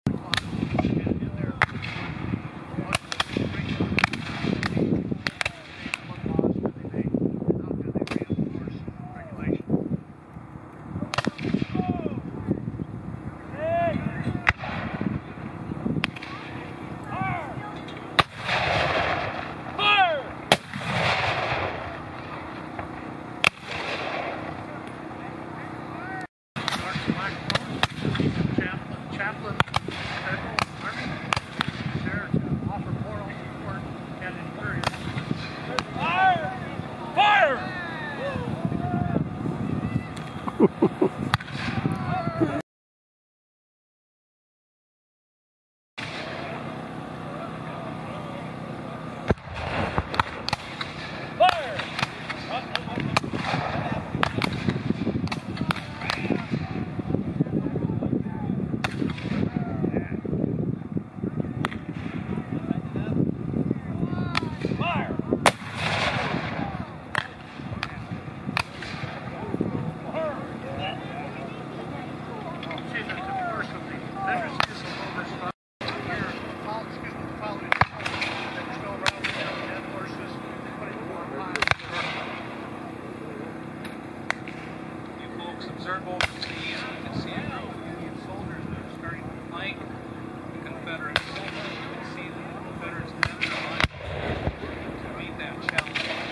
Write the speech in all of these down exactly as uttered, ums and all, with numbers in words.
Observe over the seas, you can see a group of Union soldiers that are starting to flank the Confederates. You can see the Confederates men in line to meet that challenge.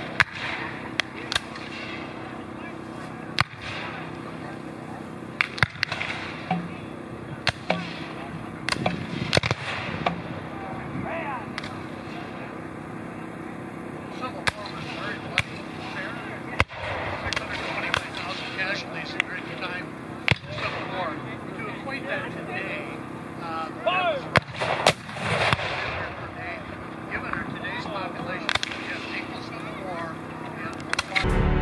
Civil War was very bloody affair. six hundred twenty-five thousand casualties during the time of the Civil War. To equate that today, uh, that was per day. Given our today's population, we have an equal Civil War and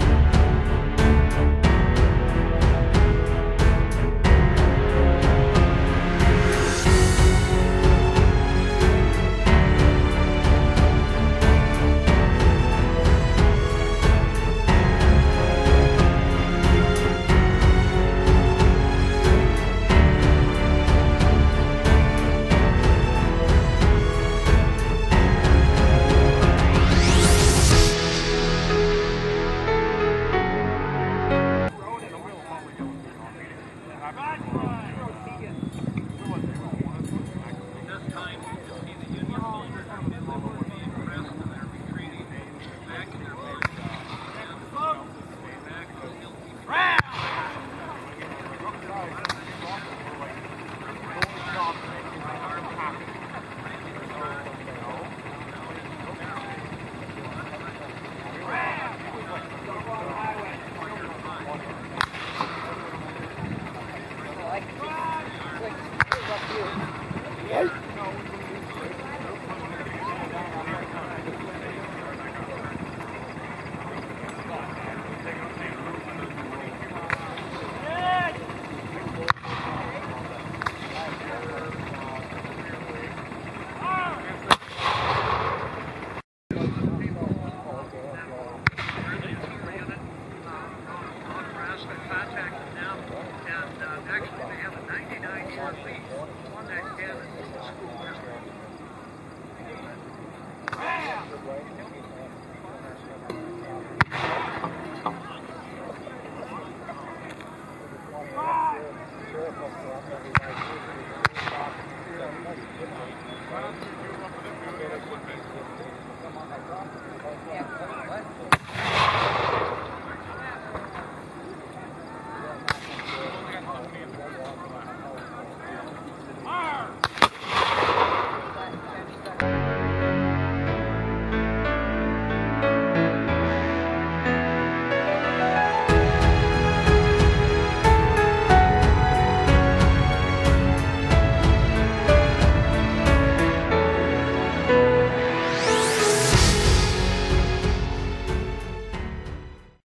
Right.